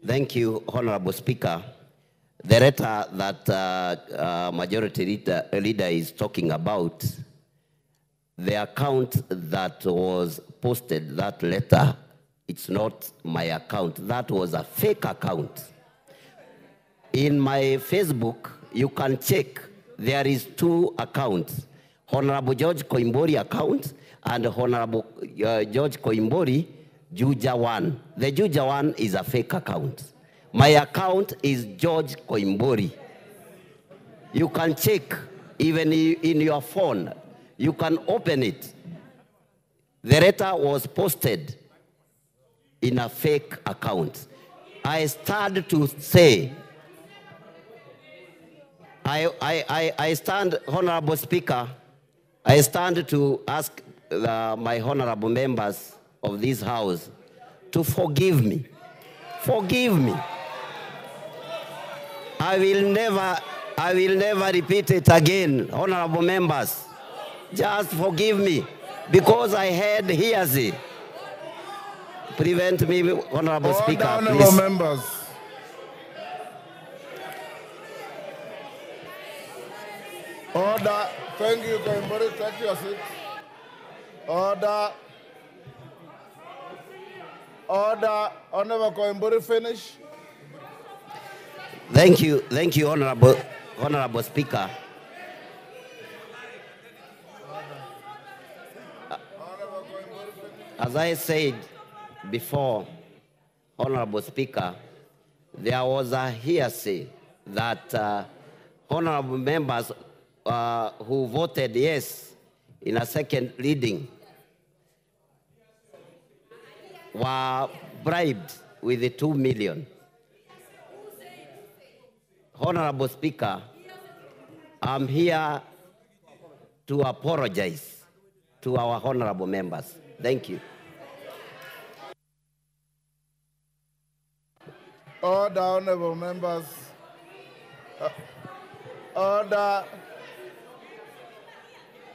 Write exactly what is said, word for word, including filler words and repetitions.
Thank you, Honorable Speaker. The letter that uh, uh, Majority leader, leader is talking about, the account that was posted, that letter, it's not my account. That was a fake account. In my Facebook, you can check. There is two accounts, Honorable George Koimburi account and Honorable uh, George Koimburi Juja one. The Juja one is a fake account. My account is George Koimburi. You can check even in your phone. You can open it. The letter was posted in a fake account. I stand to say, I, I, I, I stand, Honorable Speaker, I stand to ask uh, my honorable members of this House to forgive me. Forgive me. I will never, I will never repeat it again, honorable members. Just forgive me, because I had hearsay. Prevent me, honorable Order, Speaker, honorable please. members. Order. Thank you, Koimburi. Take your seat. Order. Order. Honorable Koimburi, finish. Thank you, thank you, honorable, honorable Speaker. As I said before, honorable Speaker, there was a hearsay that uh, honorable members uh, who voted yes in a second reading were bribed with the two million. Honorable Speaker, I'm here to apologize to our honorable members. Thank you. Order, honorable members. Uh, order.